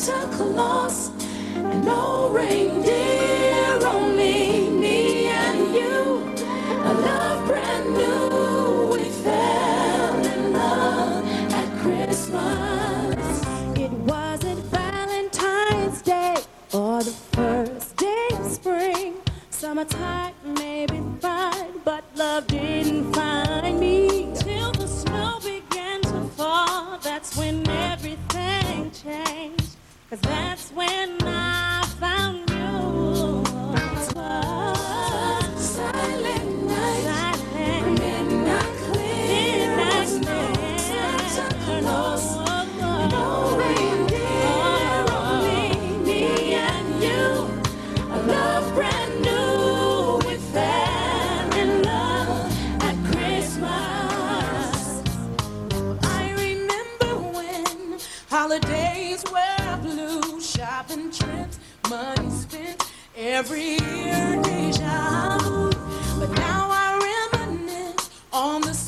Santa Claus and no reindeer, only me and you. A love brand new. We fell in love at Christmas. It wasn't Valentine's Day or the first day of spring. Summertime may be fine, but love didn't find me till the snow began to fall. That's when everything changed, 'cause that's when I found you. It was silent night, midnight clear, Santa Claus, no reindeer, only me and you. A love brand new. We fell in love at Christmas. I remember when holidays were blue, shopping trips, money spent every year, deja vu. But now I reminisce on the